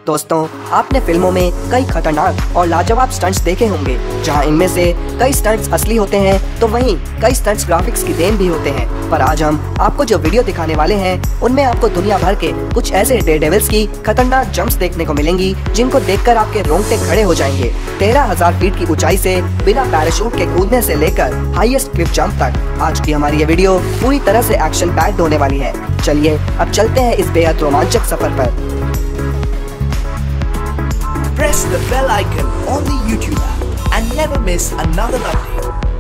दोस्तों, आपने फिल्मों में कई खतरनाक और लाजवाब स्टंट्स देखे होंगे, जहां इनमें से कई स्टंट्स असली होते हैं तो वहीं कई स्टंट्स ग्राफिक्स की देन भी होते हैं। पर आज हम आपको जो वीडियो दिखाने वाले हैं उनमें आपको दुनिया भर के कुछ ऐसे डेयरडेविल्स की खतरनाक जंप्स देखने को मिलेंगी जिनको देखकर आपके रोंगटे खड़े हो जाएंगे। 13,000 फीट की ऊंचाई से बिना पैराशूट के कूदने से लेकर हाईएस्ट क्लिफ जंप तक आज की हमारी ये वीडियो पूरी तरह से एक्शन पैक्ड होने वाली है। चलिए अब चलते हैं इस बेहद रोमांचक सफर पर। Press the bell icon on the YouTube app and never miss another update.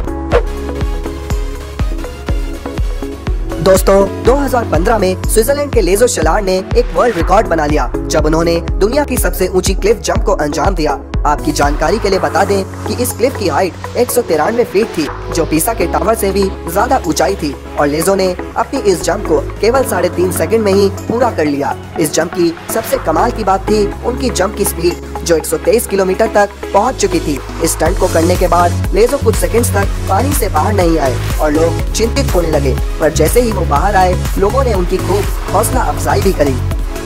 दोस्तों, 2015 में स्विट्जरलैंड के लेजो शलार ने एक वर्ल्ड रिकॉर्ड बना लिया जब उन्होंने दुनिया की सबसे ऊंची क्लिफ जंप को अंजाम दिया। आपकी जानकारी के लिए बता दें कि इस क्लिफ की हाइट 193 फीट थी, जो पीसा के टावर से भी ज्यादा ऊंचाई थी, और लेजो ने अपनी इस जंप को केवल 3.5 सेकंड में ही पूरा कर लिया। इस जंप की सबसे कमाल की बात थी उनकी जंप की स्पीड, जो 123 किलोमीटर तक पहुंच चुकी थी। इस स्टंट को करने के बाद लेजो कुछ सेकंड्स तक पानी से बाहर नहीं आए और लोग चिंतित होने लगे, पर जैसे ही वो बाहर आए लोगों ने उनकी खूब हौसला अफजाई भी करी।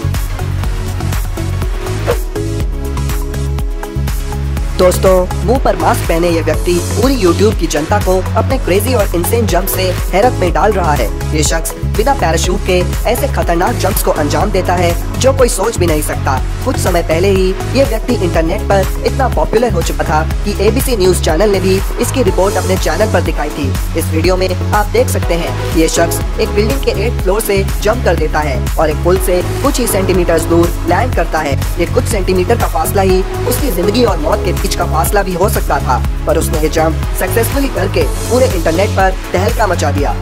दोस्तों, मुंह पर मास्क पहने ये व्यक्ति पूरी यूट्यूब की जनता को अपने क्रेजी और इंसेन जंप से हैरत में डाल रहा है। ये शख्स बिना पैराशूट के ऐसे खतरनाक जंप्स को अंजाम देता है जो कोई सोच भी नहीं सकता। कुछ समय पहले ही ये व्यक्ति इंटरनेट पर इतना पॉपुलर हो चुका था कि ABC न्यूज चैनल ने भी इसकी रिपोर्ट अपने चैनल पर दिखाई थी। इस वीडियो में आप देख सकते हैं ये शख्स एक बिल्डिंग के 8th फ्लोर से जंप कर देता है और एक पुल से कुछ ही सेंटीमीटर दूर लैंड करता है। ये कुछ सेंटीमीटर का फासला ही उसकी जिंदगी और मौत के बीच का फासला भी हो सकता था, पर उसने ये जंप सक्सेसफुली करके पूरे इंटरनेट पर तहलका मचा दिया।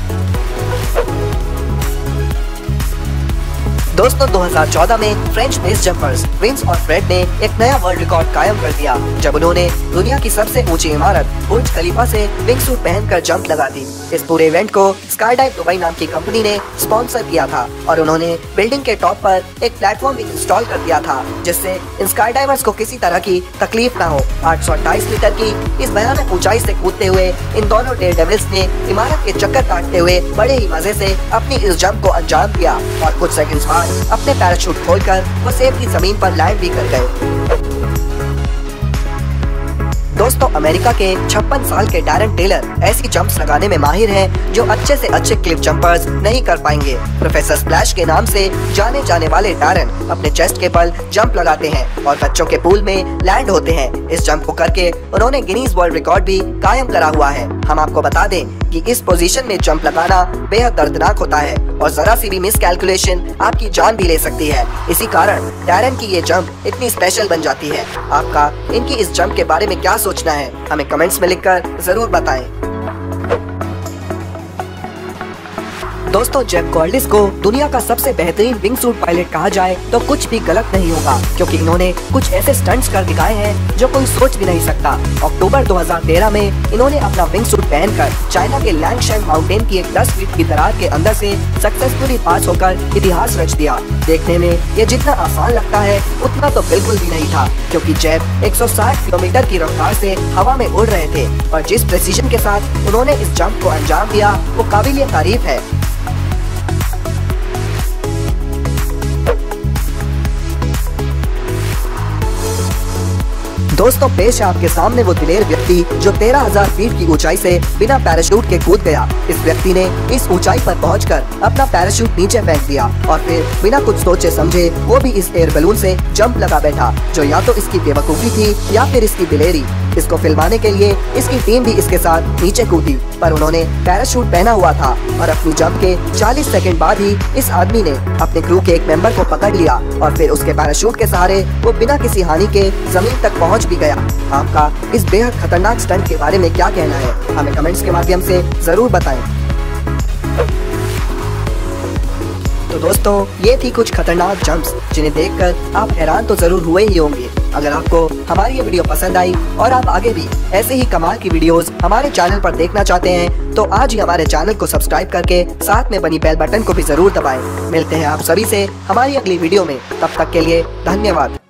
दोस्तों, 2014 में फ्रेंच बेस जंपर्स विंस और फ्रेड ने एक नया वर्ल्ड रिकॉर्ड कायम कर दिया जब उन्होंने दुनिया की सबसे ऊंची इमारत बुर्ज खलीफा से विंग सूट पहनकर जंप लगा दी। इस पूरे इवेंट को स्काईडाइव दुबई नाम की कंपनी ने स्पॉन्सर किया था और उन्होंने बिल्डिंग के टॉप पर एक प्लेटफॉर्म भी इंस्टॉल कर दिया था जिससे इन स्काईडाइवर्स को किसी तरह की तकलीफ न हो। 828 मीटर की इस भयानक ऊंचाई से कूदते हुए इन दोनों डेयरडेविल्स ने इमारत के चक्कर काटते हुए बड़े ही मजे से अपनी इस जंप को अंजाम दिया और कुछ सेकंड्स बाद अपने पैराशूट खोलकर वो सेफली जमीन पर लैंड भी कर गए। दोस्तों, अमेरिका के 56 साल के डैरन टेलर ऐसी जंप्स लगाने में माहिर हैं जो अच्छे से अच्छे क्लिफ जंपर्स नहीं कर पाएंगे। प्रोफेसर स्प्लैश के नाम से जाने जाने वाले डैरन अपने चेस्ट के बल जंप लगाते हैं और बच्चों के पूल में लैंड होते हैं। इस जंप को करके उन्होंने गिनीज वर्ल्ड रिकॉर्ड भी कायम करा हुआ है। हम आपको बता दें कि इस पोजीशन में जंप लगाना बेहद दर्दनाक होता है और जरा सी भी मिस कैलकुलेशन आपकी जान भी ले सकती है। इसी कारण डैरन की ये जंप इतनी स्पेशल बन जाती है। आपका इनकी इस जंप के बारे में क्या सोचना है, हमें कमेंट्स में लिखकर जरूर बताएं। दोस्तों, जेफ कॉल्डिस को दुनिया का सबसे बेहतरीन विंग सूट पायलट कहा जाए तो कुछ भी गलत नहीं होगा, क्योंकि इन्होंने कुछ ऐसे स्टंट्स कर दिखाए हैं जो कोई सोच भी नहीं सकता। अक्टूबर 2013 में इन्होंने अपना विंग सूट पहनकर चाइना के लैंगशान माउंटेन की एक 10 फीट की दरार के अंदर से सक्सेसफुली पास होकर इतिहास रच दिया। देखने में ये जितना आसान लगता है उतना तो बिल्कुल भी नहीं था, क्योंकि जेफ 160 किलोमीटर की रफ्तार से हवा में उड़ रहे थे और जिस प्रेसिजन के साथ उन्होंने इस जंप को अंजाम दिया वो काबिल तारीफ है। दोस्तों, पेश है आपके सामने वो दिलेर व्यक्ति जो 13,000 फीट की ऊंचाई से बिना पैराशूट के कूद गया। इस व्यक्ति ने इस ऊंचाई पर पहुंचकर अपना पैराशूट नीचे फेंक दिया और फिर बिना कुछ सोचे समझे वो भी इस एयर बैलून से जंप लगा बैठा, जो या तो इसकी बेवकूफी थी या फिर इसकी दिलेरी। इसको फिल्माने के लिए इसकी टीम भी इसके साथ नीचे कूदी, पर उन्होंने पैराशूट पहना हुआ था और अपनी जंप के 40 सेकंड बाद ही इस आदमी ने अपने क्रू के एक मेंबर को पकड़ लिया और फिर उसके पैराशूट के सहारे वो बिना किसी हानि के जमीन तक पहुंच भी गया। आपका इस बेहद खतरनाक स्टंट के बारे में क्या कहना है, हमें कमेंट्स के माध्यम से जरूर बताएं। तो दोस्तों, ये थी कुछ खतरनाक जंप्स जिन्हें देखकर आप हैरान तो जरूर हुए ही होंगे। अगर आपको हमारी ये वीडियो पसंद आई और आप आगे भी ऐसे ही कमाल की वीडियोस हमारे चैनल पर देखना चाहते हैं तो आज ही हमारे चैनल को सब्सक्राइब करके साथ में बनी बेल बटन को भी जरूर दबाएं। मिलते हैं आप सभी से हमारी अगली वीडियो में, तब तक के लिए धन्यवाद।